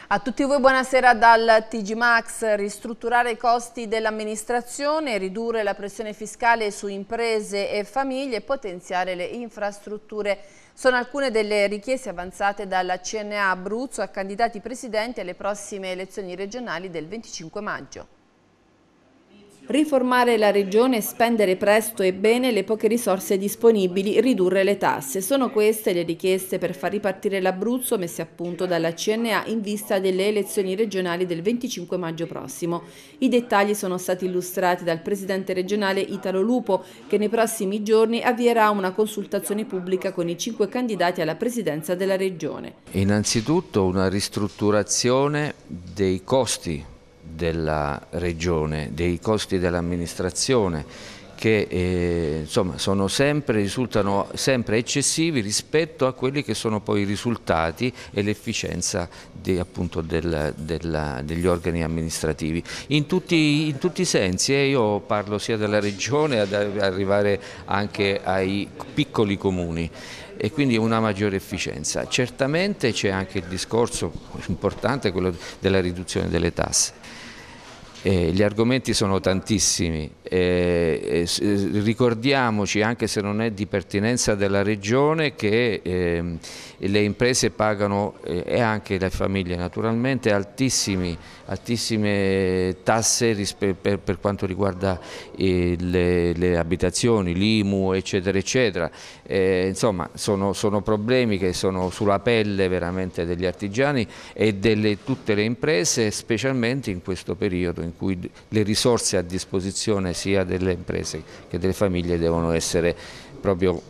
A tutti voi buonasera dal TG Max. Ristrutturare i costi dell'amministrazione, ridurre la pressione fiscale su imprese e famiglie e potenziare le infrastrutture sono alcune delle richieste avanzate dalla CNA Abruzzo a candidati presidenti alle prossime elezioni regionali del 25 maggio. Riformare la regione, spendere presto e bene le poche risorse disponibili, ridurre le tasse. Sono queste le richieste per far ripartire l'Abruzzo messe a punto dalla CNA in vista delle elezioni regionali del 25 maggio prossimo. I dettagli sono stati illustrati dal presidente regionale Italo Lupo, che nei prossimi giorni avvierà una consultazione pubblica con i 5 candidati alla presidenza della regione. Innanzitutto una ristrutturazione dei costi della regione, dei costi dell'amministrazione che insomma risultano sempre eccessivi rispetto a quelli che sono poi i risultati e l'efficienza appunto degli organi amministrativi in tutti i sensi. Io parlo sia della regione ad arrivare anche ai piccoli comuni, e quindi una maggiore efficienza. Certamente c'è anche il discorso importante, quello della riduzione delle tasse. Gli argomenti sono tantissimi, ricordiamoci, anche se non è di pertinenza della regione, che le imprese pagano e anche le famiglie naturalmente altissime tasse per quanto riguarda le abitazioni, l'IMU eccetera eccetera. Insomma sono problemi che sono sulla pelle veramente degli artigiani e tutte le imprese, specialmente in questo periodo in cui le risorse a disposizione sia delle imprese che delle famiglie devono essere proprio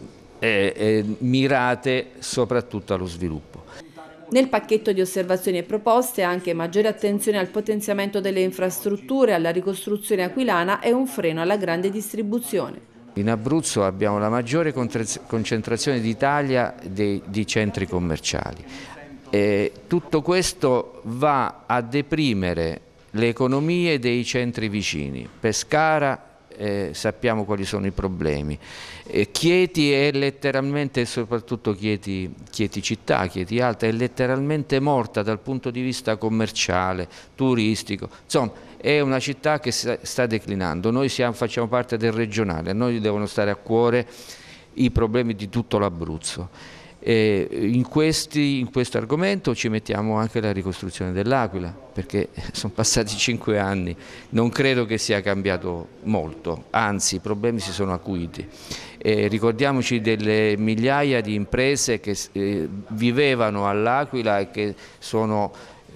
mirate soprattutto allo sviluppo. Nel pacchetto di osservazioni e proposte anche maggiore attenzione al potenziamento delle infrastrutture, alla ricostruzione aquilana e un freno alla grande distribuzione. In Abruzzo abbiamo la maggiore concentrazione d'Italia di centri commerciali. Tutto questo va a deprimere le economie dei centri vicini. Pescara, sappiamo quali sono i problemi. Chieti è letteralmente, soprattutto Chieti città, Chieti Alta, è letteralmente morta dal punto di vista commerciale, turistico. Insomma, è una città che sta declinando. Noi facciamo parte del regionale, a noi devono stare a cuore i problemi di tutto l'Abruzzo. In questo argomento ci mettiamo anche la ricostruzione dell'Aquila, perché sono passati 5 anni, non credo che sia cambiato molto, anzi i problemi si sono acuiti. Ricordiamoci delle migliaia di imprese che vivevano all'Aquila e che sono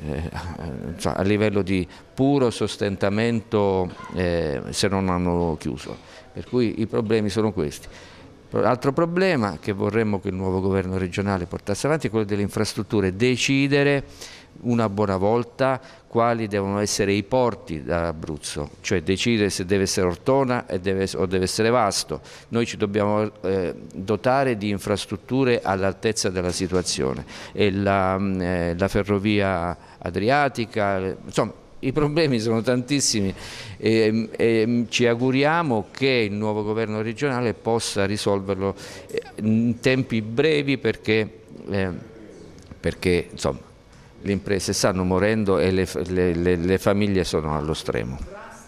a livello di puro sostentamento se non hanno chiuso, per cui i problemi sono questi. Altro problema che vorremmo che il nuovo governo regionale portasse avanti è quello delle infrastrutture, decidere una buona volta quali devono essere i porti dall'Abruzzo, cioè decidere se deve essere Ortona o deve essere Vasto. Noi ci dobbiamo dotare di infrastrutture all'altezza della situazione, e la ferrovia adriatica, insomma. I problemi sono tantissimi e ci auguriamo che il nuovo governo regionale possa risolverlo in tempi brevi, perché insomma, le imprese stanno morendo e le famiglie sono allo stremo.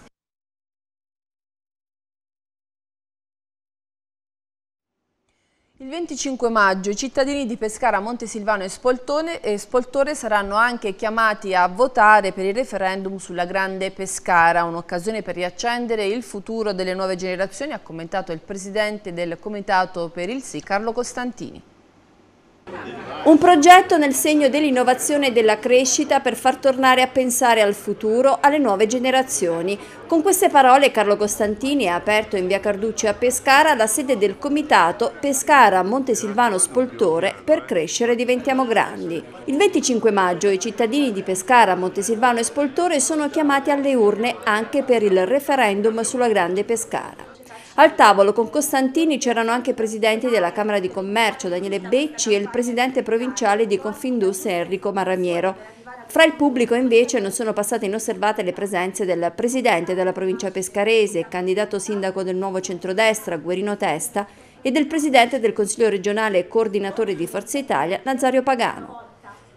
Il 25 maggio i cittadini di Pescara, Montesilvano e Spoltore saranno anche chiamati a votare per il referendum sulla Grande Pescara, un'occasione per riaccendere il futuro delle nuove generazioni, ha commentato il presidente del Comitato per il Sì, Carlo Costantini. Un progetto nel segno dell'innovazione e della crescita per far tornare a pensare al futuro alle nuove generazioni. Con queste parole Carlo Costantini ha aperto in via Carducci a Pescara la sede del comitato Pescara Montesilvano Spoltore per crescere diventiamo grandi. Il 25 maggio i cittadini di Pescara, Montesilvano e Spoltore sono chiamati alle urne anche per il referendum sulla Grande Pescara. Al tavolo con Costantini c'erano anche i presidenti della Camera di Commercio Daniele Becci e il presidente provinciale di Confindustria Enrico Marramiero. Fra il pubblico invece non sono passate inosservate le presenze del presidente della provincia pescarese, candidato sindaco del nuovo centrodestra Guerino Testa, e del presidente del Consiglio regionale e coordinatore di Forza Italia Nazario Pagano.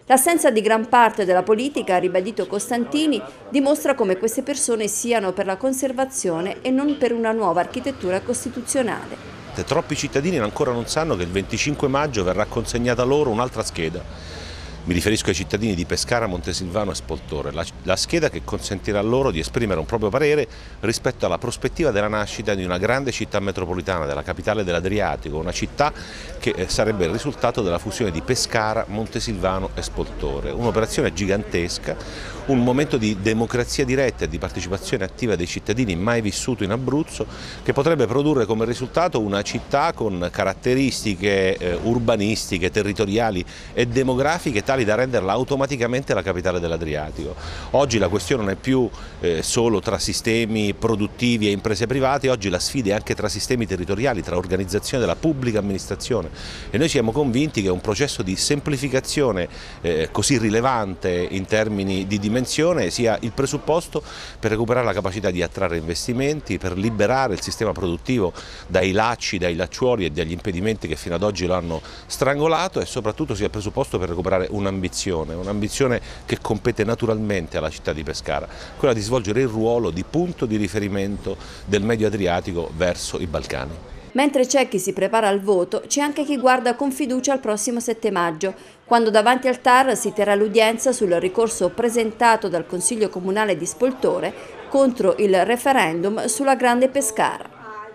L'assenza di gran parte della politica, ha ribadito Costantini, dimostra come queste persone siano per la conservazione e non per una nuova architettura costituzionale. Troppi cittadini ancora non sanno che il 25 maggio verrà consegnata loro un'altra scheda. Mi riferisco ai cittadini di Pescara, Montesilvano e Spoltore, la scheda che consentirà loro di esprimere un proprio parere rispetto alla prospettiva della nascita di una grande città metropolitana, della capitale dell'Adriatico, una città che sarebbe il risultato della fusione di Pescara, Montesilvano e Spoltore. Un'operazione gigantesca, un momento di democrazia diretta e di partecipazione attiva dei cittadini mai vissuto in Abruzzo, che potrebbe produrre come risultato una città con caratteristiche urbanistiche, territoriali e demografiche tali da renderla automaticamente la capitale dell'Adriatico. Oggi la questione non è più solo tra sistemi produttivi e imprese private, oggi la sfida è anche tra sistemi territoriali, tra organizzazione della pubblica amministrazione, e noi siamo convinti che un processo di semplificazione così rilevante in termini di dimensione sia il presupposto per recuperare la capacità di attrarre investimenti, per liberare il sistema produttivo dai lacci, dai lacciuoli e dagli impedimenti che fino ad oggi lo hanno strangolato, e soprattutto sia il presupposto per recuperare un'ambizione che compete naturalmente alla città di Pescara, quella di svolgere il ruolo di punto di riferimento del Medio Adriatico verso i Balcani. Mentre c'è chi si prepara al voto, c'è anche chi guarda con fiducia al prossimo 7 maggio, quando davanti al TAR si terrà l'udienza sul ricorso presentato dal Consiglio Comunale di Spoltore contro il referendum sulla Grande Pescara.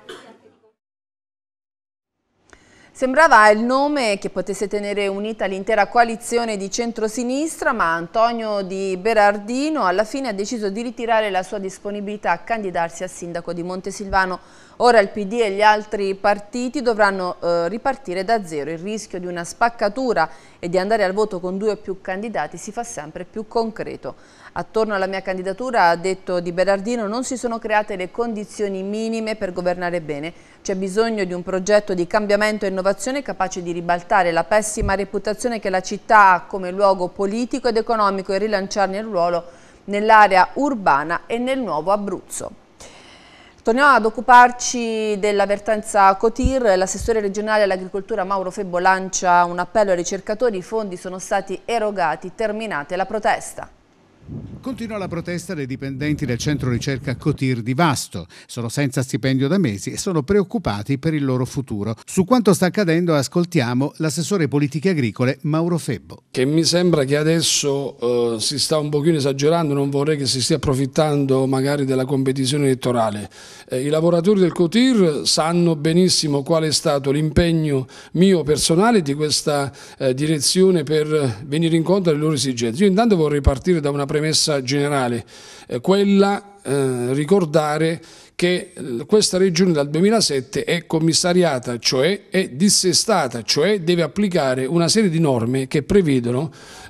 Sembrava il nome che potesse tenere unita l'intera coalizione di centrosinistra, ma Antonio Di Berardino alla fine ha deciso di ritirare la sua disponibilità a candidarsi a sindaco di Montesilvano. Ora il PD e gli altri partiti dovranno ripartire da zero. Il rischio di una spaccatura e di andare al voto con 2 o più candidati si fa sempre più concreto. Attorno alla mia candidatura, ha detto Di Berardino, non si sono create le condizioni minime per governare bene. C'è bisogno di un progetto di cambiamento e innovazione capace di ribaltare la pessima reputazione che la città ha come luogo politico ed economico e rilanciarne il ruolo nell'area urbana e nel nuovo Abruzzo. Torniamo ad occuparci della vertenza Cotir. L'assessore regionale all'agricoltura Mauro Febbo lancia un appello ai ricercatori. I fondi sono stati erogati, terminate la protesta. Continua la protesta dei dipendenti del centro ricerca Cotir di Vasto. Sono senza stipendio da mesi e sono preoccupati per il loro futuro. Su quanto sta accadendo ascoltiamo l'assessore politiche agricole Mauro Febbo. Che mi sembra che adesso si sta un pochino esagerando, non vorrei che si stia approfittando magari della competizione elettorale. I lavoratori del Cotir sanno benissimo qual è stato l'impegno mio personale di questa direzione per venire incontro alle loro esigenze. Io intanto vorrei partire da una premessa generale, quella ricordare che questa regione dal 2007 è commissariata, cioè è dissestata, cioè deve applicare una serie di norme che prevedono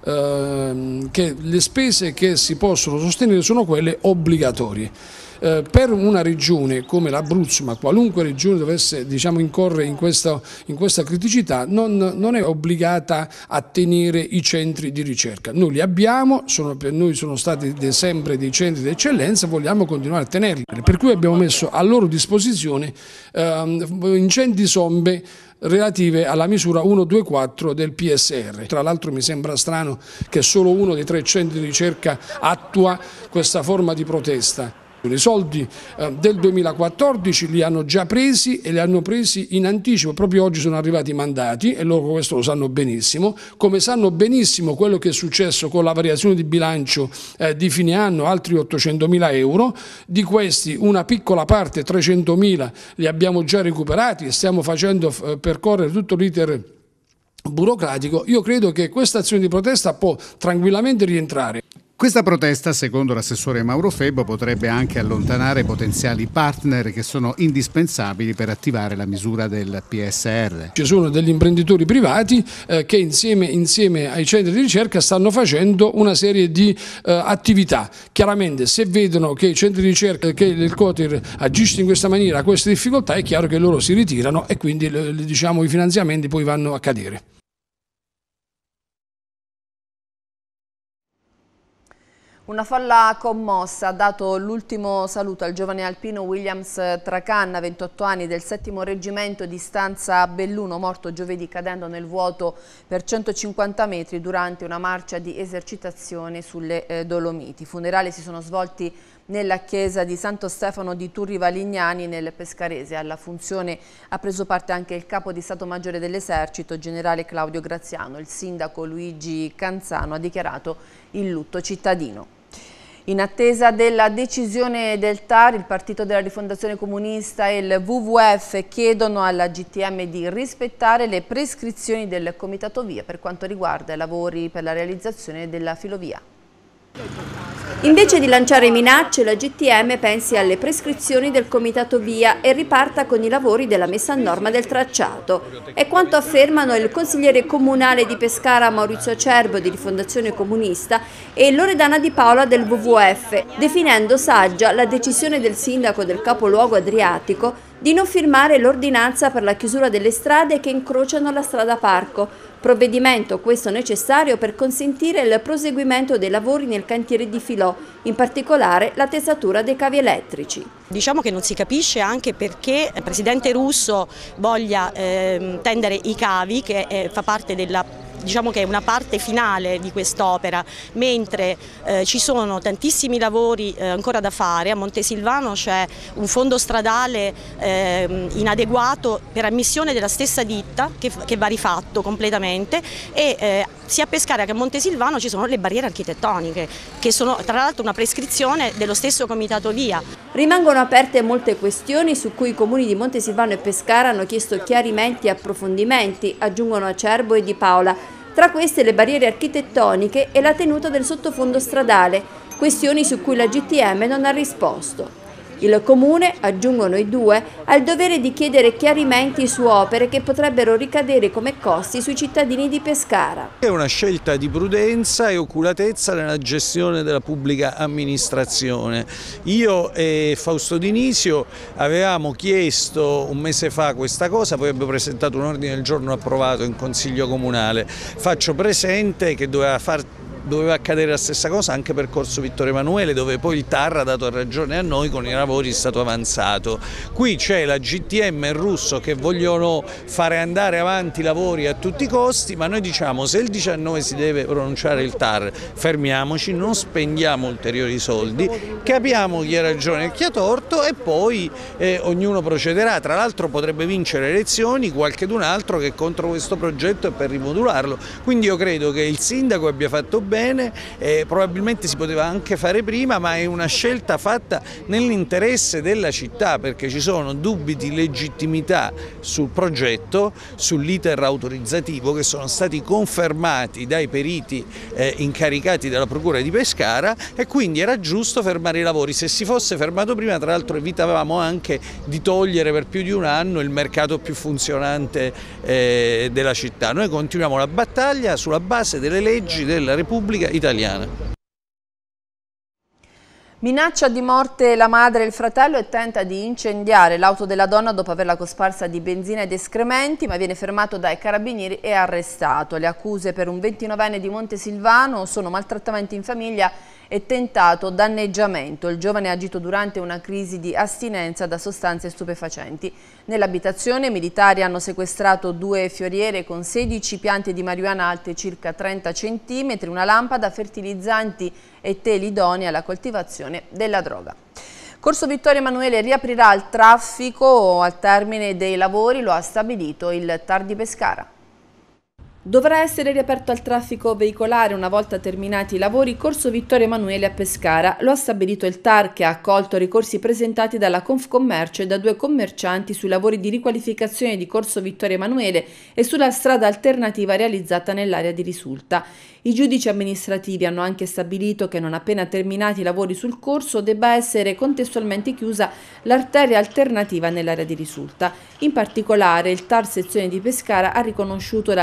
che le spese che si possono sostenere sono quelle obbligatorie. Per una regione come l'Abruzzo, ma qualunque regione dovesse incorrere in questa criticità, non è obbligata a tenere i centri di ricerca. Noi li abbiamo, per noi sono stati sempre dei centri di eccellenza, vogliamo continuare a tenerli, per cui abbiamo messo a loro disposizione ingenti somme relative alla misura 124 del PSR. Tra l'altro mi sembra strano che solo uno dei 3 centri di ricerca attua questa forma di protesta. I soldi del 2014 li hanno già presi e li hanno presi in anticipo, proprio oggi sono arrivati i mandati e loro questo lo sanno benissimo, come sanno benissimo quello che è successo con la variazione di bilancio di fine anno, altri 800.000 euro, di questi una piccola parte, 300.000, li abbiamo già recuperati e stiamo facendo percorrere tutto l'iter burocratico. Io credo che questa azione di protesta può tranquillamente rientrare. Questa protesta, secondo l'assessore Mauro Febbo, potrebbe anche allontanare potenziali partner che sono indispensabili per attivare la misura del PSR. Ci sono degli imprenditori privati che insieme ai centri di ricerca stanno facendo una serie di attività. Chiaramente se vedono che i centri di ricerca, che il Cotir agisce in questa maniera, a queste difficoltà, è chiaro che loro si ritirano e quindi i finanziamenti poi vanno a cadere. Una folla commossa ha dato l'ultimo saluto al giovane alpino Williams Tracanna, 28 anni, del 7° reggimento di Stanza Belluno, morto giovedì cadendo nel vuoto per 150 metri durante una marcia di esercitazione sulle Dolomiti. I funerali si sono svolti nella chiesa di Santo Stefano di Turri Valignani nel Pescarese. Alla funzione ha preso parte anche il capo di Stato Maggiore dell'Esercito, generale Claudio Graziano. Il sindaco Luigi Canzano ha dichiarato il lutto cittadino. In attesa della decisione del TAR, il Partito della Rifondazione Comunista e il WWF chiedono alla GTM di rispettare le prescrizioni del Comitato Via per quanto riguarda i lavori per la realizzazione della filovia. Invece di lanciare minacce, la GTM pensi alle prescrizioni del Comitato Via e riparta con i lavori della messa a norma del tracciato. È quanto affermano il consigliere comunale di Pescara Maurizio Acerbo di Rifondazione Comunista e Loredana Di Paola del WWF, definendo saggia la decisione del sindaco del capoluogo adriatico di non firmare l'ordinanza per la chiusura delle strade che incrociano la strada Parco, provvedimento questo necessario per consentire il proseguimento dei lavori nel cantiere di Filò, in particolare l'attrezzatura dei cavi elettrici. Diciamo che non si capisce anche perché il presidente Russo voglia tendere i cavi, che fa parte della... Diciamo che è una parte finale di quest'opera, mentre ci sono tantissimi lavori ancora da fare. A Montesilvano c'è un fondo stradale inadeguato per ammissione della stessa ditta che va rifatto completamente e sia a Pescara che a Montesilvano ci sono le barriere architettoniche che sono tra l'altro una prescrizione dello stesso Comitato Via. Rimangono aperte molte questioni su cui i comuni di Montesilvano e Pescara hanno chiesto chiarimenti e approfondimenti, aggiungono Acerbo e Di Paola. Tra queste le barriere architettoniche e la tenuta del sottofondo stradale, questioni su cui la GTM non ha risposto. Il Comune, aggiungono i due, ha il dovere di chiedere chiarimenti su opere che potrebbero ricadere come costi sui cittadini di Pescara. È una scelta di prudenza e oculatezza nella gestione della pubblica amministrazione. Io e Fausto Dinisio avevamo chiesto un mese fa questa cosa, poi abbiamo presentato un ordine del giorno approvato in Consiglio Comunale. Faccio presente che doveva accadere la stessa cosa anche per Corso Vittorio Emanuele, dove poi il TAR ha dato ragione a noi, con i lavori è stato avanzato. Qui c'è la GTM e il Russo che vogliono fare andare avanti i lavori a tutti i costi, ma noi diciamo se il 19 si deve pronunciare il TAR fermiamoci, non spendiamo ulteriori soldi, capiamo chi ha ragione e chi ha torto e poi ognuno procederà. Tra l'altro potrebbe vincere le elezioni qualcun altro che è contro questo progetto e per rimodularlo. Quindi io credo che il sindaco abbia fatto bene, probabilmente si poteva anche fare prima, ma è una scelta fatta nell'interesse della città, perché ci sono dubbi di legittimità sul progetto, sull'iter autorizzativo che sono stati confermati dai periti incaricati dalla Procura di Pescara e quindi era giusto fermare i lavori. Se si fosse fermato prima, tra l'altro evitavamo anche di togliere per più di un anno il mercato più funzionante della città. Noi continuiamo la battaglia sulla base delle leggi della Repubblica italiana. Minaccia di morte la madre e il fratello e tenta di incendiare l'auto della donna dopo averla cosparsa di benzina ed escrementi, ma viene fermato dai carabinieri e arrestato. Le accuse per un 29enne di Montesilvano sono maltrattamenti in famiglia e tentato danneggiamento. Il giovane ha agito durante una crisi di astinenza da sostanze stupefacenti. Nell'abitazione i militari hanno sequestrato 2 fioriere con 16 piante di marijuana alte circa 30 cm, una lampada, fertilizzanti e teli idonei alla coltivazione della droga. Corso Vittorio Emanuele riaprirà al traffico al termine dei lavori, lo ha stabilito il TAR di Pescara. Dovrà essere riaperto al traffico veicolare una volta terminati i lavori Corso Vittorio Emanuele a Pescara. Lo ha stabilito il TAR, che ha accolto ricorsi presentati dalla Confcommercio e da 2 commercianti sui lavori di riqualificazione di Corso Vittorio Emanuele e sulla strada alternativa realizzata nell'area di Risulta. I giudici amministrativi hanno anche stabilito che non appena terminati i lavori sul corso debba essere contestualmente chiusa l'arteria alternativa nell'area di Risulta. In particolare il TAR sezione di Pescara ha riconosciuto la legittimità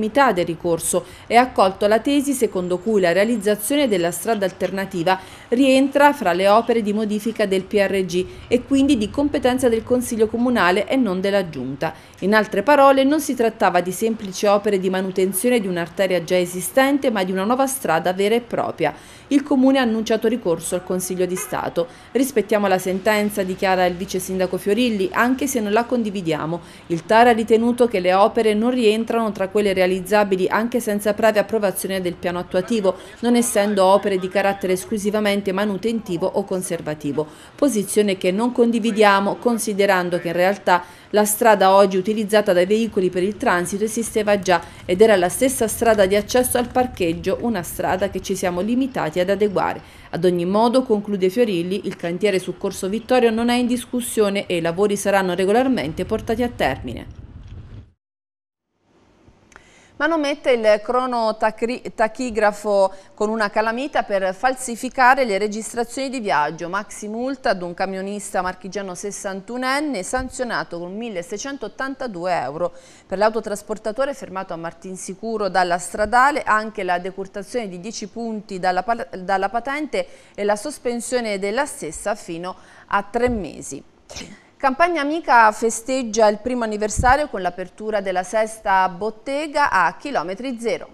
legittimità del ricorso e ha accolto la tesi secondo cui la realizzazione della strada alternativa rientra fra le opere di modifica del PRG e quindi di competenza del Consiglio Comunale e non della Giunta. In altre parole, non si trattava di semplici opere di manutenzione di un'arteria già esistente, ma di una nuova strada vera e propria. Il Comune ha annunciato ricorso al Consiglio di Stato. Rispettiamo la sentenza, dichiara il vice sindaco Fiorilli, anche se non la condividiamo. Il TAR ha ritenuto che le opere non rientrano tra quelle realizzabili anche senza previa approvazione del piano attuativo, non essendo opere di carattere esclusivamente manutentivo o conservativo. Posizione che non condividiamo, considerando che in realtà la strada oggi utilizzata dai veicoli per il transito esisteva già ed era la stessa strada di accesso al parcheggio, una strada che ci siamo limitati ad adeguare. Ad ogni modo, conclude Fiorilli, il cantiere su Corso Vittorio non è in discussione e i lavori saranno regolarmente portati a termine. Manomette il cronotachigrafo con una calamita per falsificare le registrazioni di viaggio. Maxi multa ad un camionista marchigiano 61enne sanzionato con 1.682 euro. Per l'autotrasportatore fermato a Martinsicuro dalla stradale anche la decurtazione di 10 punti dalla patente e la sospensione della stessa fino a 3 mesi. Campagna Amica festeggia il primo anniversario con l'apertura della sesta bottega a chilometri zero.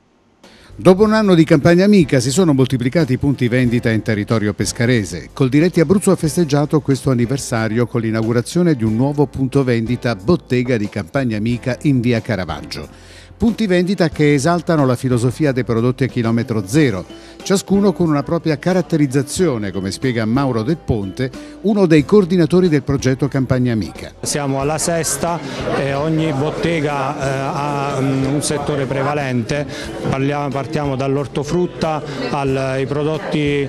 Dopo un anno di Campagna Amica si sono moltiplicati i punti vendita in territorio pescarese. Coldiretti Abruzzo ha festeggiato questo anniversario con l'inaugurazione di un nuovo punto vendita bottega di Campagna Amica in via Caravaggio. Punti vendita che esaltano la filosofia dei prodotti a chilometro zero, ciascuno con una propria caratterizzazione, come spiega Mauro Del Ponte, uno dei coordinatori del progetto Campagna Amica. Siamo alla sesta e ogni bottega ha un settore prevalente, partiamo dall'ortofrutta ai prodotti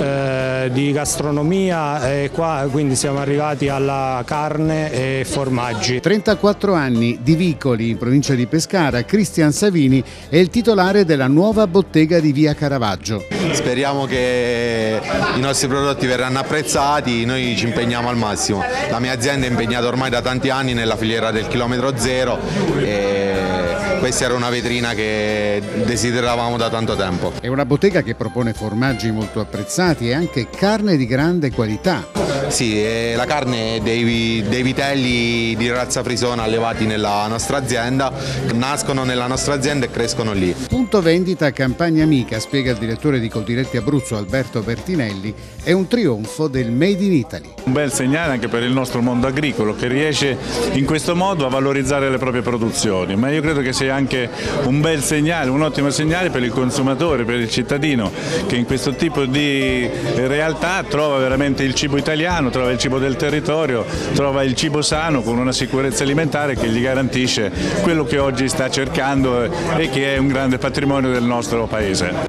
di gastronomia e qua quindi siamo arrivati alla carne e formaggi. 34 anni di Vicoli in provincia di Pescara, Cristian Savini è il titolare della nuova bottega di via Caravaggio. Speriamo che i nostri prodotti verranno apprezzati, noi ci impegniamo al massimo. La mia azienda è impegnata ormai da tanti anni nella filiera del chilometro zero e questa era una vetrina che desideravamo da tanto tempo. È una bottega che propone formaggi molto apprezzati e anche carne di grande qualità. Sì, la carne dei vitelli di razza frisona allevati nella nostra azienda, nascono nella nostra azienda e crescono lì. Punto vendita Campagna Amica, spiega il direttore di Coldiretti Abruzzo Alberto Bertinelli, è un trionfo del Made in Italy. Un bel segnale anche per il nostro mondo agricolo che riesce in questo modo a valorizzare le proprie produzioni, ma io credo che sia anche un bel segnale, un ottimo segnale per il consumatore, per il cittadino che in questo tipo di realtà trova veramente il cibo italiano, trova il cibo del territorio, trova il cibo sano con una sicurezza alimentare che gli garantisce quello che oggi sta cercando e che è un grande patrimonio del nostro paese.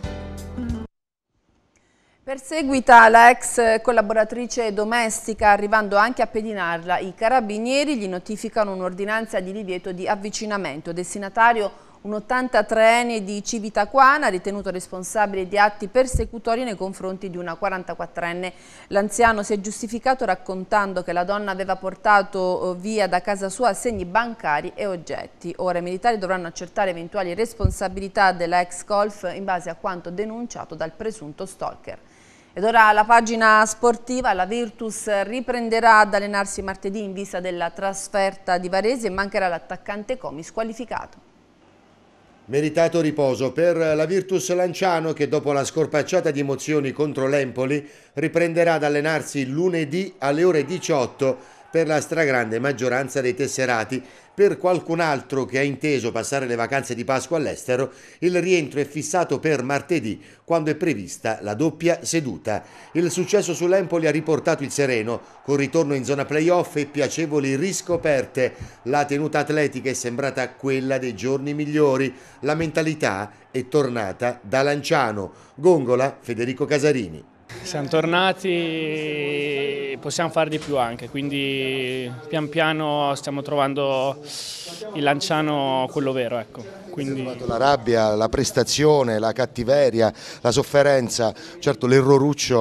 Perseguita la ex collaboratrice domestica, arrivando anche a pedinarla, i carabinieri gli notificano un'ordinanza di divieto di avvicinamento. Destinatario un 83enne di Civitaquana, ritenuto responsabile di atti persecutori nei confronti di una 44enne. L'anziano si è giustificato raccontando che la donna aveva portato via da casa sua segni bancari e oggetti. Ora i militari dovranno accertare eventuali responsabilità della ex golf in base a quanto denunciato dal presunto stalker. Ed ora la pagina sportiva, la Virtus riprenderà ad allenarsi martedì in vista della trasferta di Varese e mancherà l'attaccante Comi squalificato. Meritato riposo per la Virtus Lanciano che dopo la scorpacciata di emozioni contro l'Empoli riprenderà ad allenarsi lunedì alle ore 18 per la stragrande maggioranza dei tesserati. Per qualcun altro che ha inteso passare le vacanze di Pasqua all'estero, il rientro è fissato per martedì, quando è prevista la doppia seduta. Il successo sull'Empoli ha riportato il sereno, con ritorno in zona playoff e piacevoli riscoperte. La tenuta atletica è sembrata quella dei giorni migliori. La mentalità è tornata da Lanciano. Gongola, Federico Casarini. Siamo tornati, possiamo fare di più anche, quindi pian piano stiamo trovando il Lanciano quello vero. Ecco. Quindi... La rabbia, la prestazione, la cattiveria, la sofferenza, certo l'erroruccio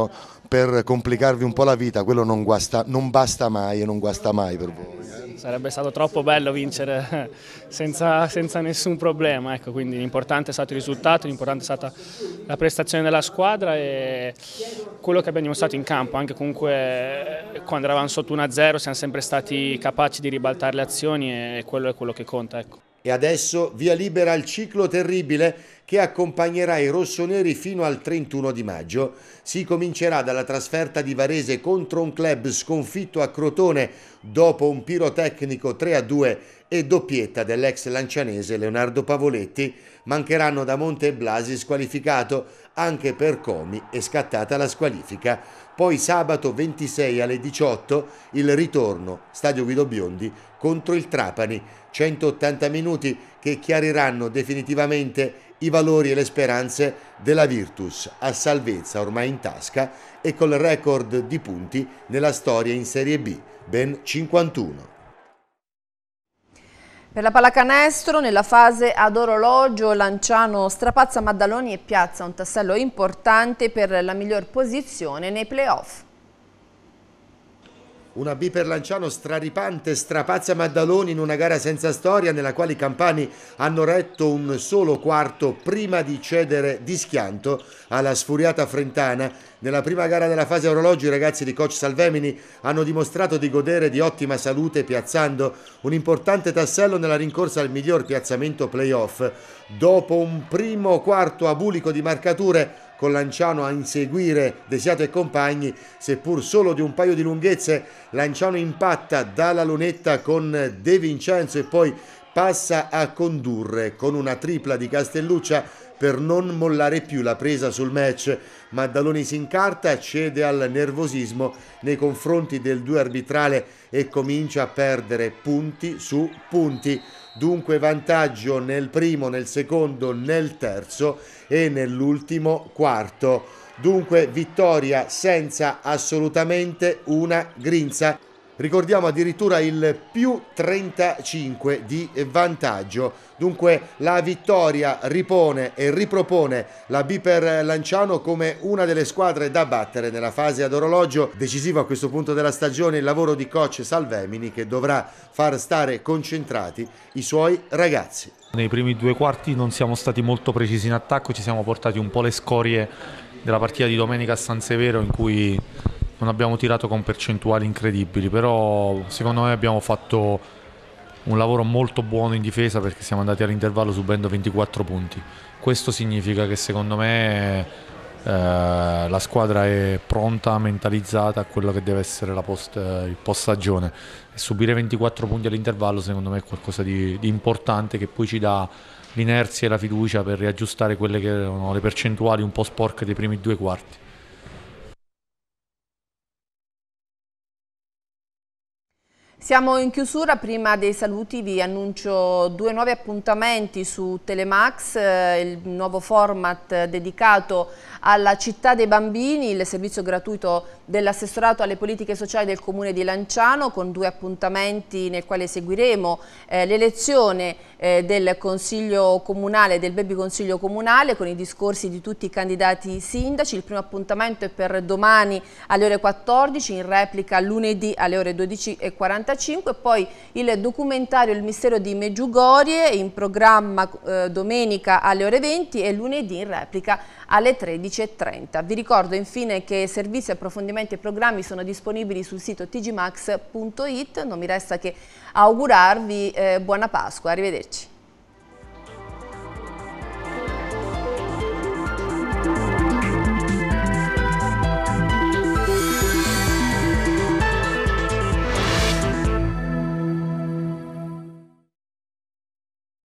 per complicarvi un po' la vita, quello non basta mai e non guasta mai per voi. Sarebbe stato troppo bello vincere senza nessun problema, ecco, quindi l'importante è stato il risultato, l'importante è stata la prestazione della squadra e quello che abbiamo dimostrato in campo, anche comunque quando eravamo sotto 1-0 siamo sempre stati capaci di ribaltare le azioni e quello è quello che conta. Ecco. E adesso via libera al ciclo terribile che accompagnerà i rossoneri fino al 31 di maggio. Si comincerà dalla trasferta di Varese contro un club sconfitto a Crotone dopo un pirotecnico 3-2 e doppietta dell'ex lancianese Leonardo Pavoletti. Mancheranno da Monte Blasi squalificato, anche per Comi è scattata la squalifica. Poi sabato 26 alle 18 il ritorno, Stadio Guido Biondi, contro il Trapani. 180 minuti che chiariranno definitivamente i valori e le speranze della Virtus, a salvezza ormai in tasca e col record di punti nella storia in Serie B, ben 51. Per la pallacanestro, nella fase ad orologio, Lanciano strapazza Maddaloni e piazza un tassello importante per la miglior posizione nei play-off. Una B per Lanciano straripante, strapazza Maddaloni in una gara senza storia nella quale i campani hanno retto un solo quarto prima di cedere di schianto alla sfuriata Frentana. Nella prima gara della fase a orologio i ragazzi di coach Salvemini hanno dimostrato di godere di ottima salute piazzando un importante tassello nella rincorsa al miglior piazzamento playoff. Dopo un primo quarto abulico di marcature, con Lanciano a inseguire Desiato e compagni, seppur solo di un paio di lunghezze, Lanciano impatta dalla lunetta con De Vincenzo e poi passa a condurre con una tripla di Castelluccia per non mollare più la presa sul match. Maddaloni si incarta, cede al nervosismo nei confronti del 2 arbitrale e comincia a perdere punti su punti. Dunque vantaggio nel primo, nel secondo, nel terzo e nell'ultimo quarto. Dunque vittoria senza assolutamente una grinza. Ricordiamo addirittura il più 35 di vantaggio. Dunque la vittoria ripone e ripropone la B per Lanciano come una delle squadre da battere nella fase ad orologio. Decisivo a questo punto della stagione il lavoro di coach Salvemini, che dovrà far stare concentrati i suoi ragazzi. Nei primi due quarti non siamo stati molto precisi in attacco, ci siamo portati un po' le scorie della partita di domenica a San Severo, in cui non abbiamo tirato con percentuali incredibili, però secondo me abbiamo fatto un lavoro molto buono in difesa, perché siamo andati all'intervallo subendo 24 punti. Questo significa che secondo me la squadra è pronta, mentalizzata a quello che deve essere il post stagione, e subire 24 punti all'intervallo secondo me è qualcosa di importante, che poi ci dà l'inerzia e la fiducia per riaggiustare quelle che erano le percentuali un po' sporche dei primi due quarti. Siamo in chiusura, prima dei saluti vi annuncio due nuovi appuntamenti su Telemax, il nuovo format dedicato alla città dei bambini, il servizio gratuito dell'assessorato alle politiche sociali del comune di Lanciano, con due appuntamenti nel quale seguiremo l'elezione del consiglio comunale, del baby consiglio comunale, con i discorsi di tutti i candidati sindaci. Il primo appuntamento è per domani alle ore 14, in replica lunedì alle ore 12:45. Poi il documentario Il mistero di Meggiugorie, in programma domenica alle ore 20 e lunedì in replica alle 13:30. Vi ricordo infine che servizi, approfondimenti e programmi sono disponibili sul sito tgmax.it. Non mi resta che augurarvi buona Pasqua, arrivederci.